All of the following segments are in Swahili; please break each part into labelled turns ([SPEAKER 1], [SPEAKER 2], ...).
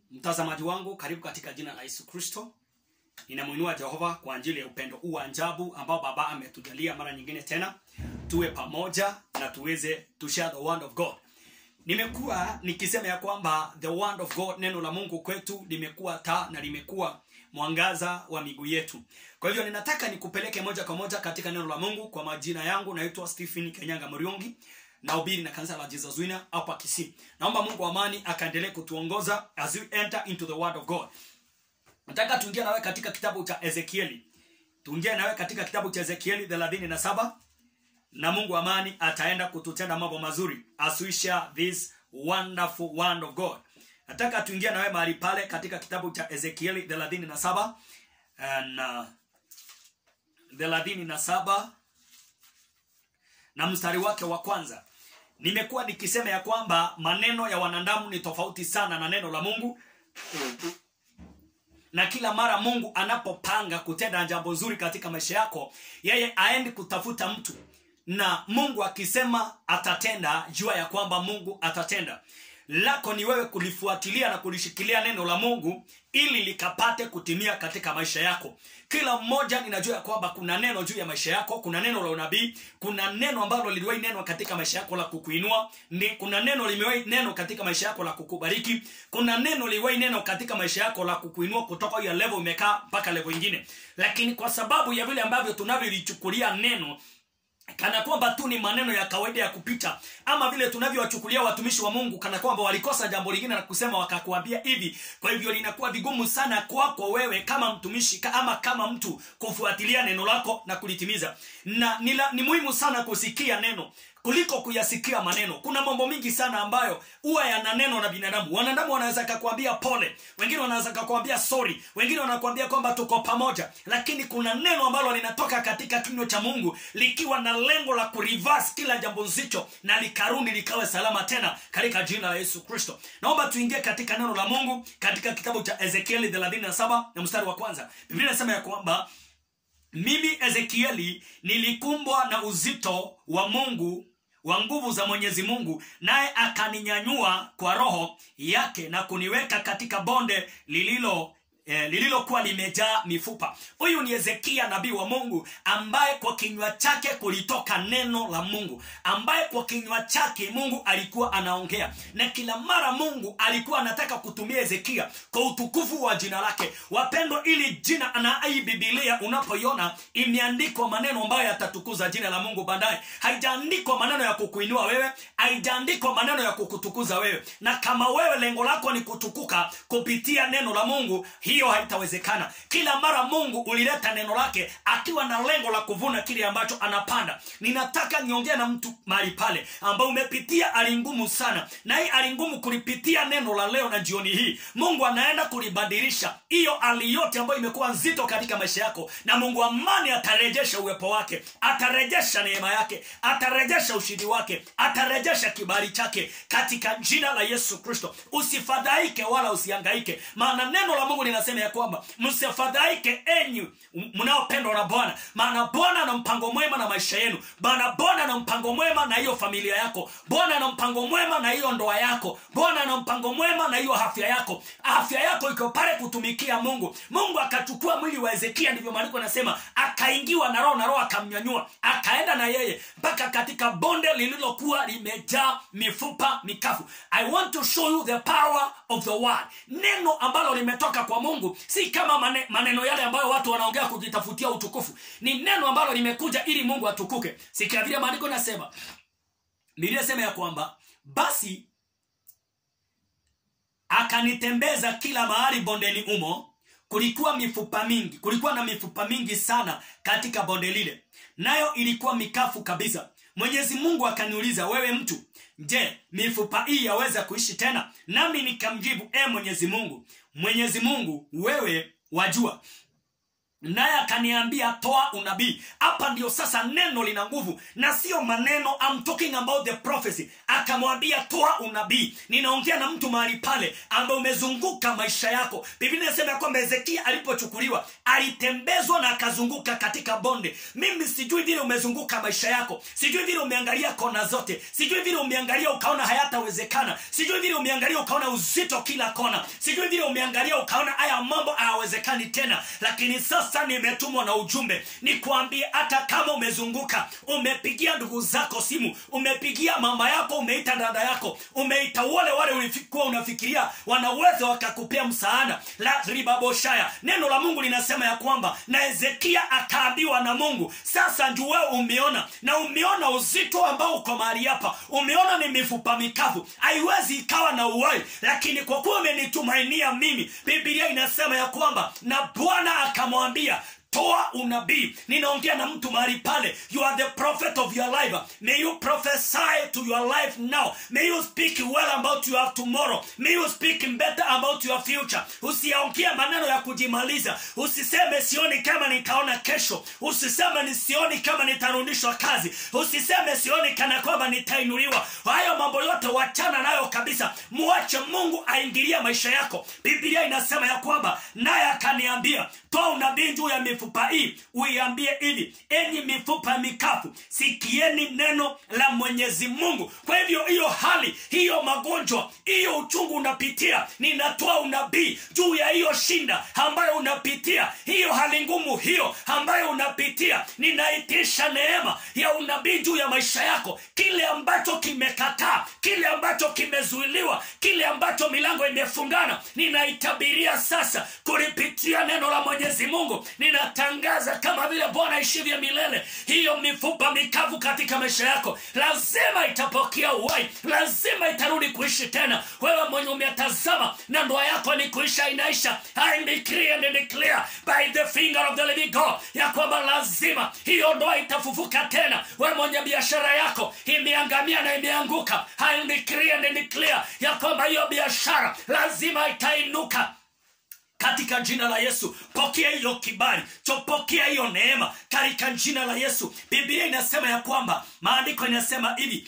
[SPEAKER 1] Mtazamaji wangu, karibu katika jina la Yesu Kristo. Ninamuinua Jehova kwa ajili ya upendo huu wa ajabu ambao Baba ametujalia mara nyingine tena tuwe pamoja na tuweze to share the word of God. Nimekuwa nikisema ya kwamba the word of God, neno la Mungu kwetu, limekuwa taa na limekuwa mwangaza wa miguu yetu. Kwa hivyo ninataka nikupeleke moja kwa moja katika neno la Mungu. Kwa majina yangu naitwa Stephen Kenyanga Muriungi, na ubiri na kanisa la Jesus Winner hapa Kisii. Naomba Mungu wa amani akaendelee kutuongoza as we enter into the word of God. Nataka tuingie nawe katika kitabu cha Ezekieli. Tuingie nawe katika kitabu cha Ezekieli 37, na Mungu wa amani ataenda kututenda mambo mazuri as we share this wonderful word of God. Nataka tuingie nawe mahali pale katika kitabu cha Ezekieli 37 na mstari wake wa kwanza. Nimekuwa nikisema ya kwamba maneno ya wanadamu ni tofauti sana na neno la Mungu. Na kila mara Mungu anapopanga kutenda jambo zuri katika maisha yako, yeye aendi kutafuta mtu. Na Mungu akisema atatenda, jua ya kwamba Mungu atatenda. Lako ni wewe kulifuatilia na kulishikilia neno la Mungu ili likapate kutimia katika maisha yako. Kila mmoja ninajua ya kwamba kuna neno juu ya maisha yako, kuna neno la unabii, kuna neno ambalo liliwahi neno katika maisha yako la kukuinua, kuna neno limewahi neno katika maisha yako la kukubariki, kuna neno liwahi neno katika maisha yako la kukuinua kutoka hiyo level umekaa mpaka level nyingine. Lakini kwa sababu ya vile ambavyo tunavyolichukulia neno kana kwamba tu ni maneno ya kawaida ya kupita, ama vile tunavyowachukulia watumishi wa Mungu kana kwamba walikosa jambo lingine na kusema wakakuambia hivi, kwa hivyo linakuwa vigumu sana kwako wewe kama mtumishi ama kama mtu kufuatilia neno lako na kulitimiza. Na ni muhimu sana kusikia neno kuliko kuyasikia maneno. Kuna mambo mingi sana ambayo huwa yana neno na binadamu. Wanadamu wanaweza kukuambia pole, wengine wanaweza kukuambia sorry, wengine wanakuambia kwamba tuko pamoja, lakini kuna neno ambalo linatoka katika kinywa cha Mungu likiwa na lengo la kureverse kila jambo nzito na likarudi likawe salama tena katika jina la Yesu Kristo. Naomba tuingie katika neno la Mungu katika kitabu cha Ezekieli 37 na mstari wa kwanza. Biblia inasema ya kwamba mimi Ezekieli nilikumbwa na uzito wa Mungu, wa nguvu za Mwenyezi Mungu, naye akaninyanyua kwa roho yake na kuniweka katika bonde lililokuwa limejaa mifupa. Huyu ni Ezekia, nabii wa Mungu, ambaye kwa kinywa chake kulitoka neno la Mungu, ambaye kwa kinywa chake Mungu alikuwa anaongea, na kila mara Mungu alikuwa anataka kutumia Ezekia kwa utukufu wa jina lake. Wapendwa, ili jina na hii Biblia unapoiona imeandikwa maneno ambayo yatatukuza jina la Mungu baadaye. Haijaandikwa maneno ya kukuinua wewe, haijaandikwa maneno ya kukutukuza wewe. Na kama wewe lengo lako ni kutukuka kupitia neno la Mungu, hiyo haitawezekana. Kila mara Mungu ulileta neno lake akiwa na lengo la kuvuna kile ambacho anapanda. Ninataka niongea na mtu mahali pale ambao umepitia hali ngumu sana, na hii hali ngumu kulipitia neno la leo na jioni hii Mungu anaenda kulibadilisha hiyo hali yote ambayo imekuwa nzito katika maisha yako, na Mungu amani atarejesha uwepo wake, atarejesha neema yake, atarejesha ushindi wake, atarejesha kibali chake katika jina la Yesu Kristo. Usifadhaike wala usihangaike, maana neno la Mungu linasema ya kwamba msifadhaike enyi mnaopendwa na Bwana, maana Bwana ana mpango mwema na maisha yenu. Bwana ana mpango mwema na hiyo familia yako. Bwana ana mpango mwema na hiyo ndoa yako. Bwana ana mpango mwema na hiyo afya yako. Afya yako iko pale kutumikia Mungu. Mungu akachukua mwili wa Ezekia, ndivyo maandiko yanasema, akaingiwa na roho akamnyanyua, akaenda na yeye mpaka katika bonde lililokuwa limejaa mifupa mikavu. I want to show you the power of the word. Neno ambalo limetoka kwa Mungu si kama maneno yale ambayo watu wanaongea kujitafutia utukufu. Ni neno ambalo limekuja ili Mungu atukuke. Sikia vile maandiko yanasema. Biblia inasema ya kwamba basi akanitembeza kila mahali bondeni umo. Kulikuwa na mifupa mingi sana katika bonde lile, nayo ilikuwa mikafu kabisa. Mwenyezi Mungu akaniuliza, wewe mtu, je, mifupa hii yaweza kuishi tena? Nami nikamjibu, Mwenyezi Mungu, wewe wajua. naye akaniambia toa unabii. Hapa ndio sasa neno lina nguvu na sio maneno. I'm talking about the prophecy. Akamwambia toa unabii. Ninaongea na mtu mahali pale ambaye umezunguka maisha yako. Biblia inasema kwamba Hezekia alipochukuliwa alitembezwa na akazunguka katika bonde. Mimi sijui vile umezunguka maisha yako, sijui vile umeangalia kona zote, sijui vile umeangalia ukaona hayatawezekana, sijui vile umeangalia ukaona uzito kila kona, sijui vile umeangalia ukaona haya mambo hayawezekani tena. Lakini sasa nimetumwa na ujumbe nikwambie, hata kama umezunguka, umepigia ndugu zako simu, umepigia mama yako, umeita dada yako, umeita wale ulikuwa unafikiria wanaweza wakakupea msaada, la ribaboshaya, neno la Mungu linasema ya kwamba na Hezekia akaambiwa na Mungu, sasa ndio wewe umeona, na umeona uzito ambao uko mahali hapa, umeona ni mifupa mikavu, haiwezi ikawa na uhai, lakini kwa kuwa umenitumainia mimi, Biblia inasema ya kwamba na Bwana akamwambia toa unabii. Ninaongea na mtu mahali pale, you are the prophet of your life. May you prophesy to your life now. May you speak well about your tomorrow. May you speak better about your future. Usiongea maneno ya kujimaliza. Usiseme sioni kama nitaona kesho. Usiseme ni sioni kama nitarudishwa kazi. Usiseme sioni kana kwamba nitainuliwa. Hayo mambo yote wachana nayo kabisa. Muache Mungu aingilie maisha yako. Biblia inasema ya kwamba naye akaniambia toa unabii juu ya mifupa hii, uiambie hivi, enyi mifupa mikavu, sikieni neno la Mwenyezi Mungu. Kwa hivyo hiyo hali, hiyo magonjwa, hiyo uchungu unapitia, ninatoa unabii juu ya hiyo shinda ambayo unapitia, hiyo hali ngumu hiyo ambayo unapitia. Ninaitisha neema ya unabii juu ya maisha yako. Kile ambacho kimekataa, kile ambacho kimezuiliwa, kile ambacho milango imefungana, ninaitabiria sasa kulipitia neno la Mwenyezi Mungu. Ninatangaza kama vile Bwana aishivyo milele, hiyo mifupa mikavu katika maisha yako lazima itapokea uhai, lazima itarudi kuishi tena. Wewe mwenye umetazama na ndoa yako ni kuisha inaisha, I decree and declare by the finger of the living God ya kwamba lazima hiyo ndoa itafufuka tena. Wewe mwenye biashara yako imeangamia na imeanguka, I decree and declare ya kwamba hiyo biashara lazima itainuka katika jina la Yesu. Pokea hiyo kibali, pokea hiyo neema katika jina la Yesu. Biblia inasema ya kwamba, maandiko inasema hivi,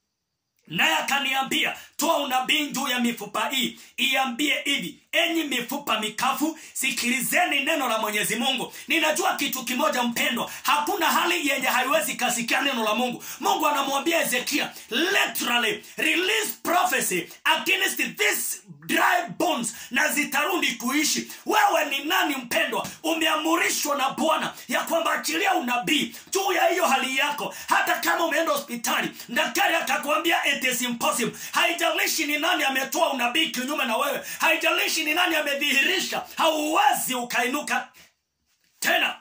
[SPEAKER 1] naye akaniambia toa unabii juu ya mifupa hii, iambie hivi, enyi mifupa mikavu, sikilizeni neno la Mwenyezi Mungu. Ninajua kitu kimoja mpendwa, hakuna hali yenye haiwezi kasikia neno la Mungu. Mungu anamwambia Hezekia, literally release prophecy against this dry bones, na zitarudi kuishi. Wewe ni nani mpendwa? Umeamurishwa na Bwana ya kwamba achilia unabii juu ya hiyo hali yako. Hata kama umeenda hospitali, daktari akakwambia it is impossible, haijalishi ni nani ametoa unabii kinyume na wewe, haijalishi ni nani amedhihirisha, hauwezi ukainuka tena.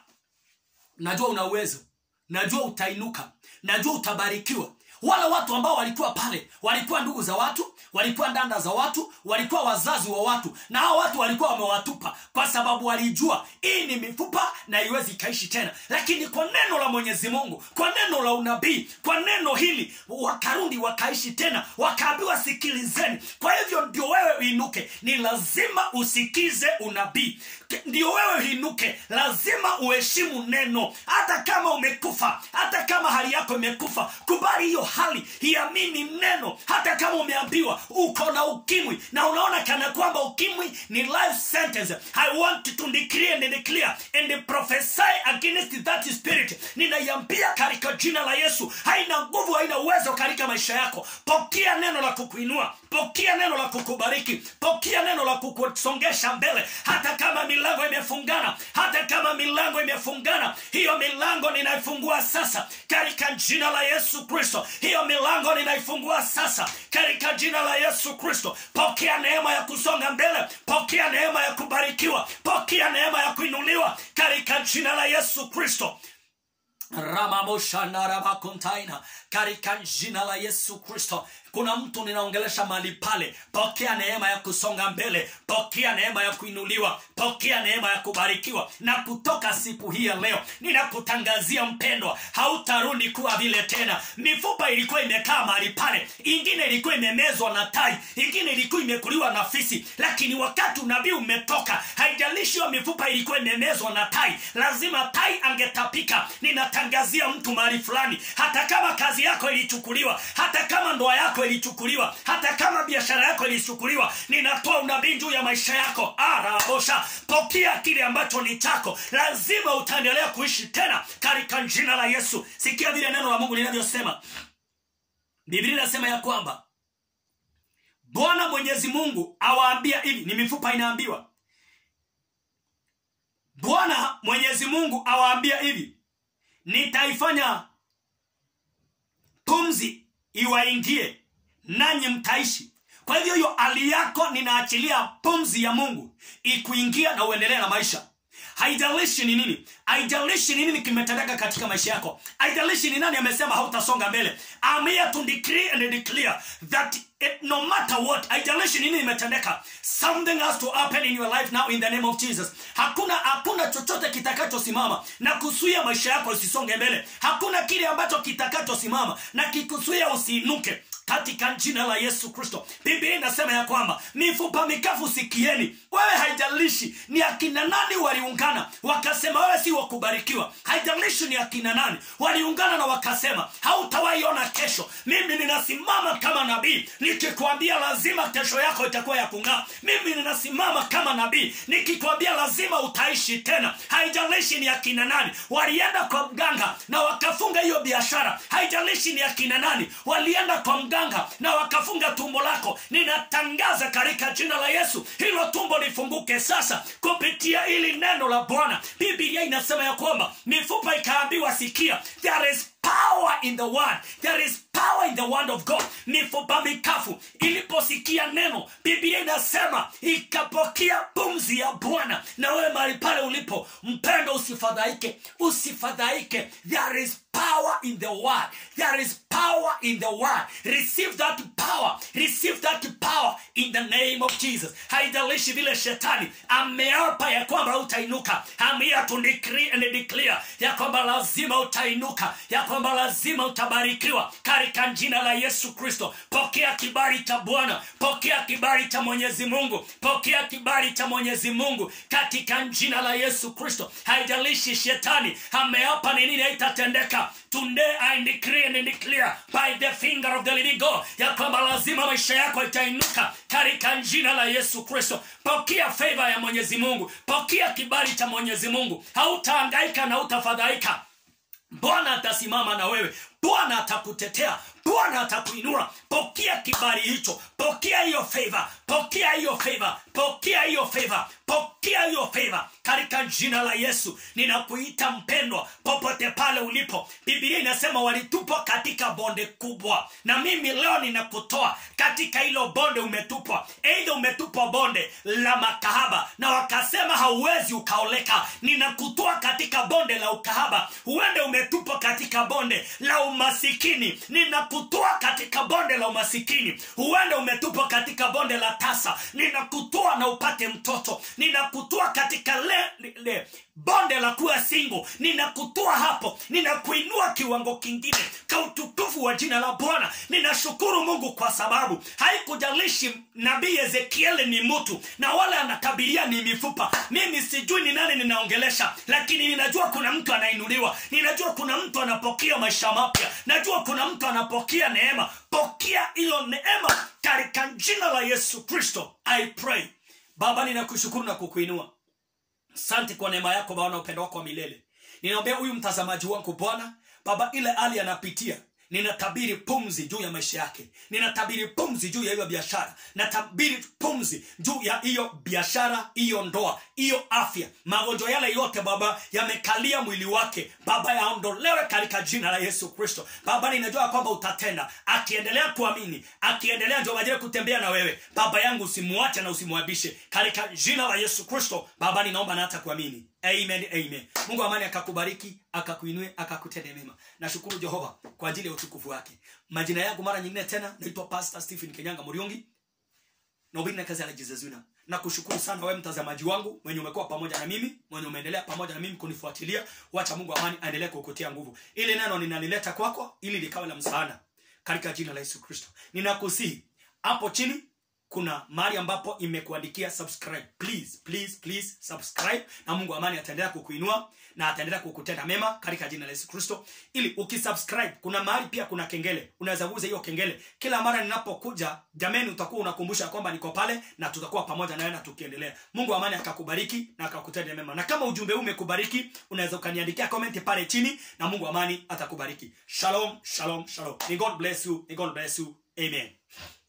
[SPEAKER 1] Najua una uwezo, najua utainuka, najua utabarikiwa. Wale watu ambao walikuwa pale, walikuwa ndugu za watu, walikuwa dada za watu, walikuwa wazazi wa watu, na hao watu walikuwa wamewatupa kwa sababu walijua hii ni mifupa na haiwezi kaishi tena. Lakini kwa neno la Mwenyezi Mungu, kwa neno la unabii, kwa neno hili wakarudi wakaishi tena, wakaambiwa sikilizeni. Kwa hivyo ndio wewe uinuke, ni lazima usikize unabii. Ndio wewe uinuke, lazima uheshimu neno. Hata kama umekufa, hata kama hali yako imekufa, kubali hiyo hali, iamini neno. Hata kama umeambiwa uko na ukimwi na unaona kana kwamba ukimwi ni life sentence, I want to decree and declare and prophesy against that spirit. Ninaiambia katika jina la Yesu, haina nguvu, haina uwezo katika maisha yako. Pokea neno la kukuinua, pokea neno la kukubariki, pokea neno la kukusongesha mbele. Hata kama milango imefungana, hata kama milango imefungana, hiyo milango ninaifungua sasa katika jina la Yesu Kristo. Hiyo milango ninaifungua sasa katika jina la Yesu Kristo. Pokea neema ya kusonga mbele, pokea neema ya kubarikiwa, pokea neema ya kuinuliwa katika jina la Yesu Kristo. Ramamosha narabakontaina katika jina la Yesu Kristo. Kuna mtu ninaongelesha mahali pale, pokea neema ya kusonga mbele, pokea neema ya kuinuliwa, pokea neema ya kubarikiwa. Na kutoka siku hii ya leo ninakutangazia mpendwa, hautarudi kuwa vile tena. Mifupa ilikuwa imekaa mahali pale, ingine ilikuwa imemezwa na tai, ingine ilikuwa imekuliwa na fisi, lakini wakati unabii umetoka, haijalishi hiyo mifupa ilikuwa imemezwa na tai, lazima tai angetapika. Ninatangazia mtu mahali fulani, hata kama kazi yako ilichukuliwa, hata kama ndoa yako ilichukuliwa, hata kama biashara yako ilichukuliwa, ninatoa unabii juu ya maisha yako. Arabosha, pokea kile ambacho ni chako, lazima utaendelea kuishi tena katika jina la Yesu. Sikia vile neno la Mungu linavyosema. Biblia inasema ya kwamba Bwana Mwenyezi Mungu awaambia hivi, ni mifupa inaambiwa. Bwana Mwenyezi Mungu awaambia hivi, nitaifanya pumzi iwaingie nanyi mtaishi. Kwa hivyo hiyo hali yako ninaachilia pumzi ya Mungu ikuingia na uendelee na maisha. Haijalishi ni nini, haijalishi ni nini kimetendeka katika maisha yako, haijalishi ni nani amesema hautasonga mbele. I'm here to decree and declare that no matter what, haijalishi nini imetendeka, something has to happen in your life now in the name of Jesus. Hakuna chochote kitakachosimama na kuzuia maisha yako usisonge mbele. Hakuna kile ambacho kitakachosimama na kikuzuia usiinuke katika jina la Yesu Kristo. Biblia inasema ya kwamba mifupa mikavu sikieni. Wewe haijalishi ni akina nani waliungana wakasema wewe si wa kubarikiwa, haijalishi ni akina nani waliungana na wakasema hautawaiona kesho, mimi ninasimama kama nabii nikikwambia lazima kesho yako itakuwa ya kung'aa. Mimi ninasimama kama nabii nikikwambia lazima utaishi tena. Haijalishi ni akina nani walienda kwa mganga na wakafunga hiyo biashara, haijalishi ni akina nani walienda kwa mganga na wakafunga tumbo lako, ninatangaza katika jina la Yesu hilo tumbo lifunguke sasa kupitia hili neno la Bwana. Biblia inasema ya kwamba mifupa ikaambiwa sikia, there is power in the word. There is power in the word of God. Mifupa mikavu iliposikia neno, Biblia inasema ikapokea pumzi ya Bwana. Na wewe mahali pale ulipo mpendo, usifadhaike, usifadhaike. There is power in the word. There is power in the word. Receive that power. Receive that power in the name of Jesus. Haijalishi vile shetani ameapa ya kwamba utainuka, I'm here to decree and declare ya kwamba lazima utainuka, ya kwamba lazima utabarikiwa katika jina la Yesu Kristo. Pokea kibali cha Bwana, pokea kibali cha Mwenyezi Mungu, pokea kibali cha Mwenyezi Mungu katika jina la Yesu Kristo. Haijalishi shetani ameapa ni nini haitatendeka. Today I decree and declare by the finger of the living God ya kwamba lazima maisha yako itainuka katika jina la Yesu Kristo. Pokea favor ya Mwenyezi Mungu, pokea kibali cha Mwenyezi Mungu. Hautahangaika na utafadhaika. Bwana atasimama na wewe, Bwana atakutetea, Bwana atakuinua. Pokea kibali hicho, pokea hiyo favor, pokea hiyo favor, pokea hiyo favor, pokea hiyo favor katika jina la Yesu. Ninakuita mpendwa popote pale ulipo. Biblia inasema walitupwa katika bonde kubwa, na mimi leo ninakutoa katika hilo bonde umetupwa. Aidha umetupwa bonde la makahaba na wakasema hauwezi ukaoleka, ninakutoa katika bonde la ukahaba. Uende umetupwa katika bonde la umasikini, ninakutoa katika bonde la umasikini. Uende umetupwa katika bonde la tasa, ninakutoa na upate mtoto. Ninakutoa katika bonde la kuwa single, ninakutoa hapo, ninakuinua kiwango kingine kwa utukufu wa jina la Bwana. Ninashukuru Mungu kwa sababu haikujalishi nabii Ezekiel ni mtu na wala anatabiria ni mifupa. Mimi sijui ni nani ninaongelesha, lakini ninajua kuna mtu anainuliwa, ninajua kuna mtu anapokea maisha mapya, najua kuna mtu anapokea neema. Pokea hiyo neema katika jina la Yesu Kristo. I pray. Baba, ninakushukuru na kukuinua. Asante kwa neema yako Bwana, upendo wako wa milele. Ninaombea huyu mtazamaji wangu Bwana, Baba, ile hali anapitia, ninatabiri pumzi juu ya maisha yake. Ninatabiri pumzi juu ya hiyo biashara. Natabiri pumzi juu ya hiyo biashara, hiyo ndoa, hiyo afya. Magonjwa yale yote Baba yamekalia mwili wake, Baba yaondolewe katika jina la Yesu Kristo. Baba, ninajua kwamba utatenda. Akiendelea kuamini, akiendelea ndio waje kutembea na wewe. Baba yangu usimuache na usimwabishe katika jina la Yesu Kristo. Baba, ninaomba na hata kuamini. Amen, amen. Mungu amani akakubariki, akakuinue, akakutende mema. Nashukuru Jehova kwa ajili ya utukufu wake. Majina yangu mara nyingine tena naitwa Pastor Stephen Kenyanga Muriungi. Na ubiri na kazi ya Jezezuna. Na kushukuru sana wewe mtazamaji wangu mwenye umekuwa pamoja na mimi, mwenye umeendelea pamoja na mimi kunifuatilia. Wacha Mungu amani aendelee kukutia nguvu. Ile neno ninalileta kwako ili likawe la msaada katika jina la Yesu Kristo. Ninakusihi hapo chini kuna mahali ambapo imekuandikia subscribe. Please subscribe, na Mungu amani ataendelea kukuinua na ataendelea kukutenda mema katika jina la Yesu Kristo. Ili ukisubscribe kuna mahali pia kuna kengele. Unaweza guza hiyo kengele. Kila mara ninapokuja, jameni, utakuwa unakumbusha kwamba niko pale na tutakuwa pamoja nawe na tukiendelea. Mungu amani akakubariki na akakutenda mema. Na kama ujumbe huu umekubariki, unaweza ukaniandikia comment pale chini na Mungu amani atakubariki. Shalom. May God bless you. Amen.